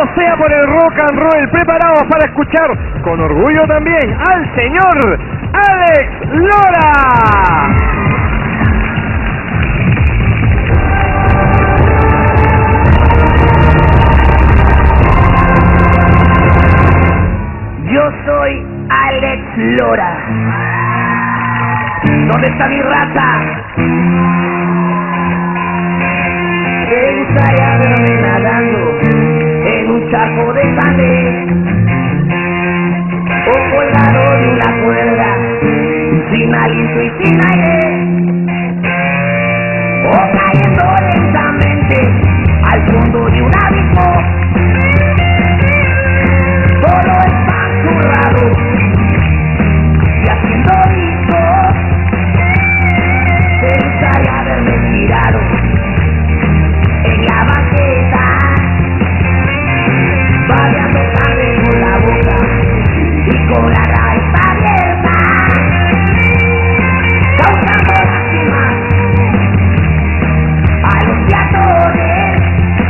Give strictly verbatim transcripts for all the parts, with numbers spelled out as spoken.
sea por el rock and roll, preparados para escuchar con orgullo también al señor Alex Lora. Yo soy Alex Lora. ¿Dónde está mi rata? Me gustaría verme nadando en un charco de sangre, o colgado de una cuerda, sin aliento y sin aire, o cayendo lentamente al fondo de un abismo. Todo está zurrado y haciendo discos. Me gustaría verme tirado en la banqueta, babeando sangre con la boca y con la raíz abierta, causando lástimas a los peatones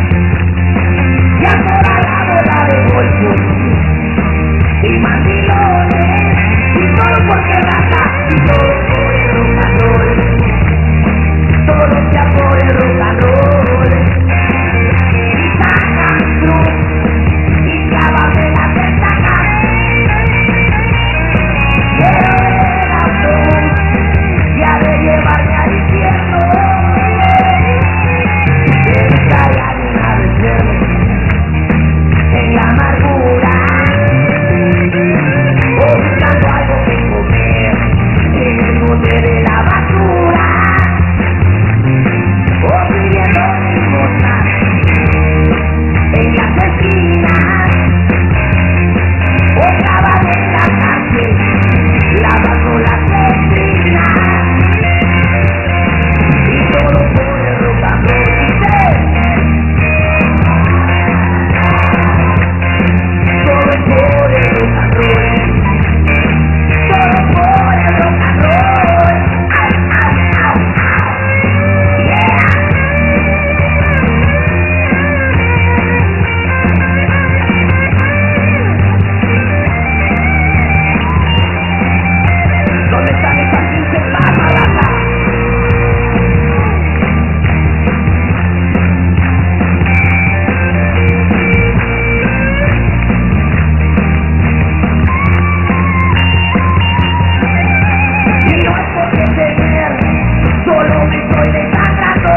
y a toda la bola de golpes y mandilones, y todo porque raza, y todo por el rock and roll, todo sea por el rock and roll. Y saca mi cruz y clávame la pestaña. Quiero ver el autobús y ha de llevarme al infierno. Me gustaría de una vez verme en la amargura, o buscando algo que comer en el monte de la basura, o pidiendo limosna en las esquinas, o clavado en la cárcel lavando las letrinas, y todo por el rock and roll. Todo es por el rock and roll. Todo por el rock and roll. Au, au, au, au. Yeah. ¿Dónde están esas quince palmas, rata? Y no es porque tener, solo me estoy desangrando.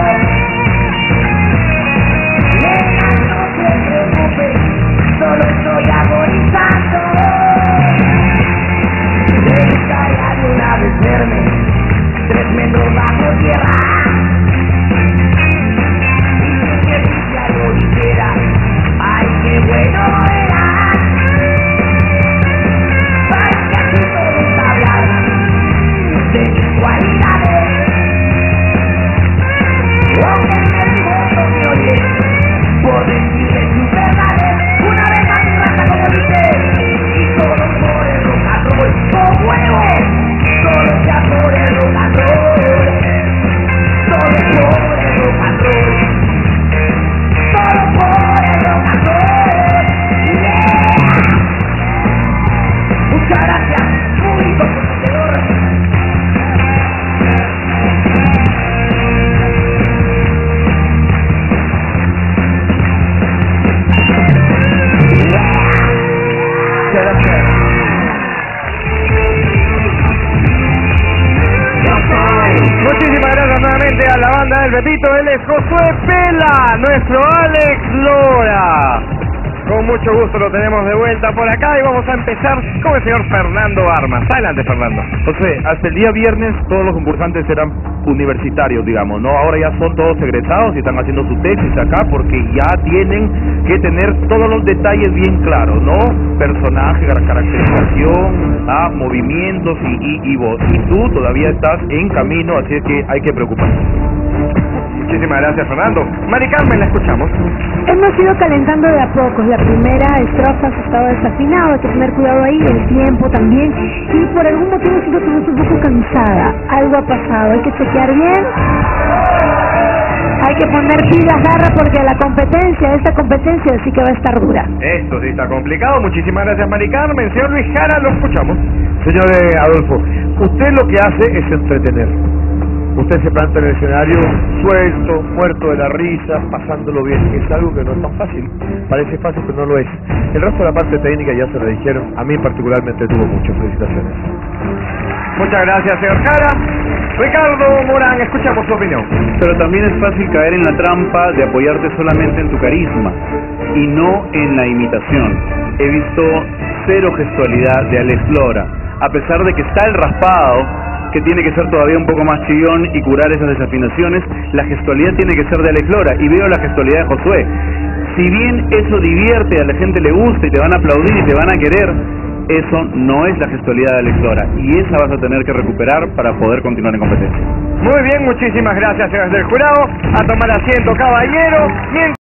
Nena, no se preocupe, solo estoy agonizando. Me gustaría de una vez verme tres metros bajo tierra, y que mi diario dijera, ay, qué bueno era. Para que así todos hablaran de mis cualidades, aunque el mundo me oye por decirle sus verdades. Una vez más mi rata, como dice, y todo por el rock and roll. ¡Con huevo! Todo sea por el rock and roll. Todo es por el rock and roll. Todo por el rock and roll. Yeah. Muchas gracias, público conocedor. Muchísimas gracias nuevamente a la banda del Pepito. Él es Josué Pela, nuestro Alex Lora. Con mucho gusto lo tenemos de vuelta por acá y vamos a empezar con el señor Fernando Armas. Adelante, Fernando. José, hasta el día viernes todos los concursantes eran universitarios, digamos, ¿no? Ahora ya son todos egresados y están haciendo su tesis acá porque ya tienen que tener todos los detalles bien claros, ¿no? Personaje, caracterización, ah, movimientos y, y, y voz. Y tú todavía estás en camino, así es que hay que preocuparse. Muchísimas gracias, Fernando. Mari Carmen, la escuchamos. Hemos ido calentando de a pocos. La primera estrofa ha estado desafinado, hay que tener cuidado ahí, el tiempo también. Y por algún motivo siento que me estoy un poco cansada. Algo ha pasado, hay que chequear bien. Hay que poner pilas, garra, porque la competencia, esta competencia sí que va a estar dura. Esto sí está complicado. Muchísimas gracias, Mari Carmen. Señor Luis Jara, lo escuchamos. Señor eh, Adolfo, usted lo que hace es entretener. Usted se planta en el escenario suelto, muerto de la risa, pasándolo bien. Es algo que no es tan fácil. Parece fácil, pero no lo es. El resto de la parte técnica ya se lo dijeron. A mí particularmente tuvo muchas felicitaciones. Muchas gracias, señor Jara. Ricardo Morán, escuchamos su opinión. Pero también es fácil caer en la trampa de apoyarte solamente en tu carisma y no en la imitación. He visto cero gestualidad de Alex Lora, a pesar de que está el raspado, que tiene que ser todavía un poco más chillón y curar esas desafinaciones. La gestualidad tiene que ser de Alex Lora, y veo la gestualidad de Josué. Si bien eso divierte, a la gente le gusta y te van a aplaudir y te van a querer, eso no es la gestualidad de Alex Lora, y esa vas a tener que recuperar para poder continuar en competencia. Muy bien, muchísimas gracias, señores del jurado. A tomar asiento, caballero. Mientras